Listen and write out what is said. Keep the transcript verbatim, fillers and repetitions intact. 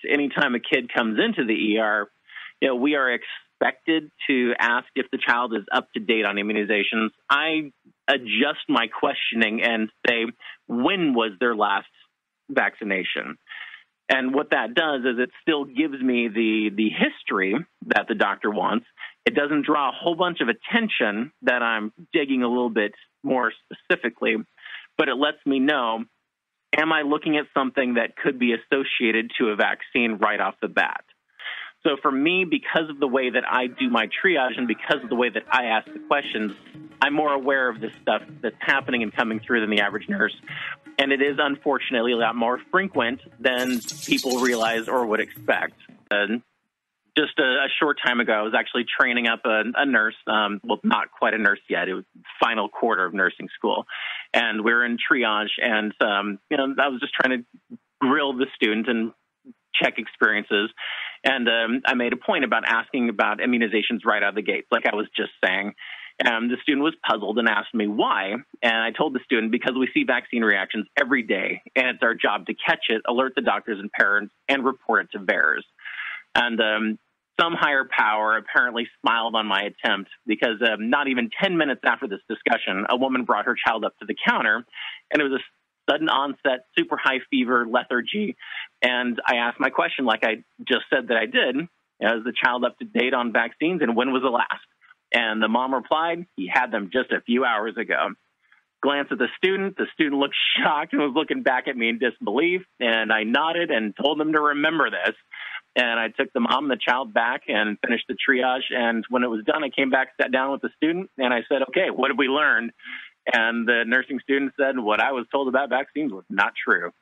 anytime a kid comes into the E R, you know, we are expected to ask if the child is up to date on immunizations. I adjust my questioning and say, when was their last vaccination? And what that does is it still gives me the, the history that the doctor wants. It doesn't draw a whole bunch of attention that I'm digging a little bit more specifically, but it lets me know, am I looking at something that could be associated to a vaccine right off the bat? So for me, because of the way that I do my triage and because of the way that I ask the questions, I'm more aware of this stuff that's happening and coming through than the average nurse. And it is unfortunately a lot more frequent than people realize or would expect. And just a, a short time ago, I was actually training up a, a nurse. Um, well, not quite a nurse yet. It was final quarter of nursing school. And we were in triage. And, um, you know, I was just trying to grill the student and check experiences. And um, I made a point about asking about immunizations right out of the gate, like I was just saying. And the student was puzzled and asked me why. And I told the student, because we see vaccine reactions every day, and it's our job to catch it, alert the doctors and parents, and report it to V A E R S. And um, some higher power apparently smiled on my attempt because um, not even ten minutes after this discussion, a woman brought her child up to the counter, and it was a sudden onset, super high fever, lethargy. And I asked my question like I just said that I did, is the child up to date on vaccines, and when was the last? And the mom replied, he had them just a few hours ago. Glanced at the student. The student looked shocked and was looking back at me in disbelief. And I nodded and told them to remember this. And I took the mom and the child back and finished the triage. And when it was done, I came back, sat down with the student, and I said, okay, what did we learn? And the nursing student said, what I was told about vaccines was not true.